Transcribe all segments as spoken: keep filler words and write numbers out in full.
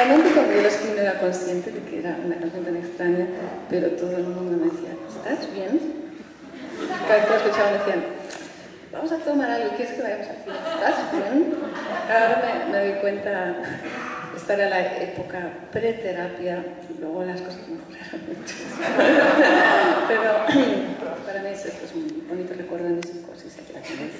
realmente cuando yo la escribí no era consciente de que era una canción tan extraña, pero todo el mundo me decía, ¿estás bien? Cada vez que la escuchaban decían, vamos a tomar algo, ¿quieres que vayamos al cine? ¿Estás bien? Ahora me, me doy cuenta, esta era la época preterapia, y luego las cosas mejoraron mucho. Pero para mí esto es un bonito recuerdo de mi psicosis, aquí la tenéis.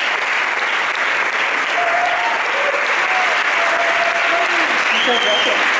Muchas gracias.